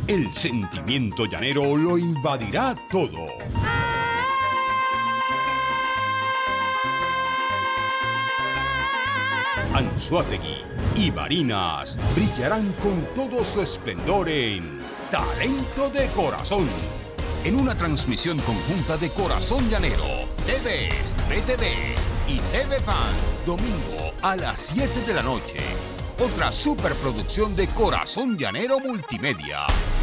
El sentimiento llanero lo invadirá todo. Anzoátegui y Barinas brillarán con todo su esplendor en Talento de Corazón, en una transmisión conjunta de Corazón Llanero, TVS, BTV y TV Fan, domingo a las 7 de la noche. Otra superproducción de Corazón Llanero Multimedia.